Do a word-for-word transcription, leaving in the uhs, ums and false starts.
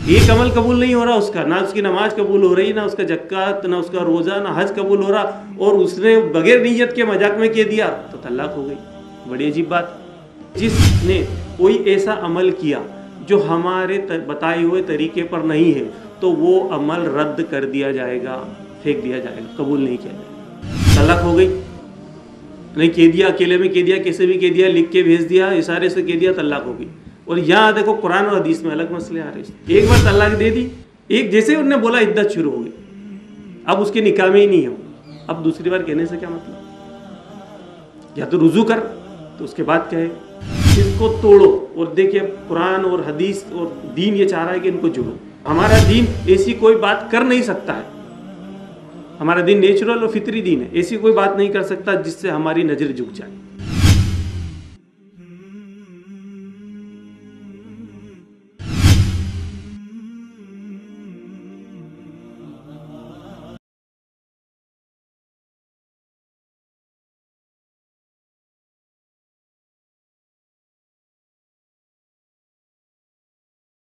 एक अमल कबूल नहीं हो रहा उसका, ना उसकी नमाज कबूल हो रही, ना उसका ज़कात, ना उसका रोज़ा, ना हज कबूल हो रहा, और उसने बगैर नीयत के मजाक में कह दिया तो तलाक हो गई। बड़ी अजीब बात। जिसने कोई ऐसा अमल किया जो हमारे बताए हुए तरीके पर नहीं है तो वो अमल रद्द कर दिया जाएगा, फेंक दिया जाएगा, कबूल नहीं किया जाएगा। तलाक हो गई, नहीं कह दिया, अकेले में कह दिया, कैसे भी कह दिया, लिख के भेज दिया, इशारे से कह दिया, तलाक हो गई। और यहाँ देखो कुरान और हदीस में अलग मसले आ रहे हैं। एक बार तलाक दे दी, एक जैसे उन्होंने बोला इद्दत शुरू हो गई, अब उसके निकाह में ही नहीं हो। अब दूसरी बार कहने से क्या मतलब? या तो रुजू कर, तो उसके बाद क्या है, इसको तोड़ो। और देखिए कुरान और हदीस और दीन ये चाह रहा है कि इनको जोड़ो। हमारा दीन ऐसी कोई बात कर नहीं सकता है, हमारा दीन नेचुरल और फितरी दीन है, ऐसी कोई बात नहीं कर सकता जिससे हमारी नज़र झुक जाए।